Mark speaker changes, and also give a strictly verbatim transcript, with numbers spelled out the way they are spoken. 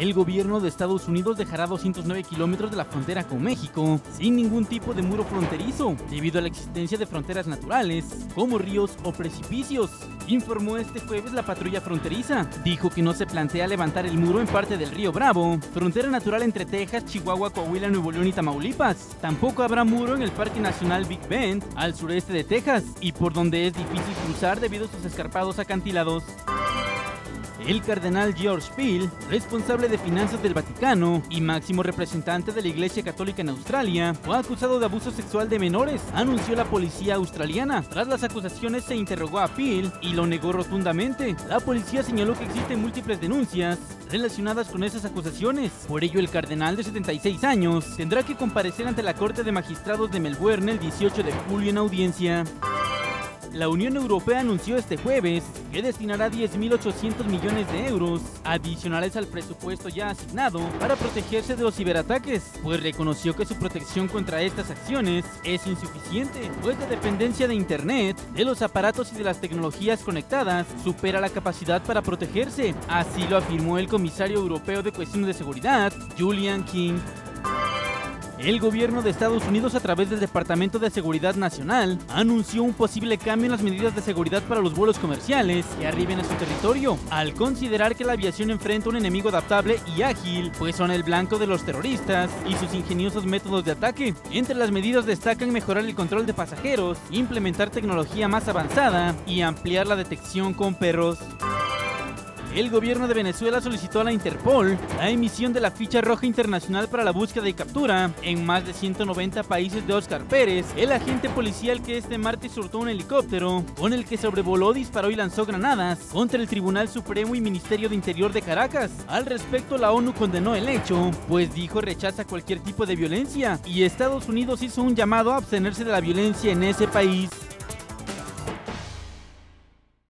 Speaker 1: El gobierno de Estados Unidos dejará doscientos nueve kilómetros de la frontera con México sin ningún tipo de muro fronterizo, debido a la existencia de fronteras naturales, como ríos o precipicios, informó este jueves la patrulla fronteriza. Dijo que no se plantea levantar el muro en parte del río Bravo, frontera natural entre Texas, Chihuahua, Coahuila, Nuevo León y Tamaulipas. Tampoco habrá muro en el Parque Nacional Big Bend, al sureste de Texas, y por donde es difícil cruzar debido a sus escarpados acantilados. El cardenal George Peel, responsable de finanzas del Vaticano y máximo representante de la Iglesia Católica en Australia, fue acusado de abuso sexual de menores, anunció la policía australiana. Tras las acusaciones se interrogó a Peel y lo negó rotundamente. La policía señaló que existen múltiples denuncias relacionadas con esas acusaciones. Por ello, el cardenal de setenta y seis años tendrá que comparecer ante la Corte de Magistrados de Melbourne el dieciocho de julio en audiencia. La Unión Europea anunció este jueves que destinará diez mil ochocientos millones de euros adicionales al presupuesto ya asignado para protegerse de los ciberataques, pues reconoció que su protección contra estas acciones es insuficiente, pues la dependencia de Internet, de los aparatos y de las tecnologías conectadas supera la capacidad para protegerse. Así lo afirmó el comisario europeo de cuestiones de seguridad, Julian King. El gobierno de Estados Unidos, a través del Departamento de Seguridad Nacional, anunció un posible cambio en las medidas de seguridad para los vuelos comerciales que arriben a su territorio, al considerar que la aviación enfrenta un enemigo adaptable y ágil, pues son el blanco de los terroristas y sus ingeniosos métodos de ataque. Entre las medidas destacan mejorar el control de pasajeros, implementar tecnología más avanzada y ampliar la detección con perros. El gobierno de Venezuela solicitó a la Interpol la emisión de la ficha roja internacional para la búsqueda y captura en más de ciento noventa países de Óscar Pérez, el agente policial que este martes surtó un helicóptero con el que sobrevoló, disparó y lanzó granadas contra el Tribunal Supremo y Ministerio de Interior de Caracas. Al respecto, la ONU condenó el hecho, pues dijo rechaza cualquier tipo de violencia, y Estados Unidos hizo un llamado a abstenerse de la violencia en ese país.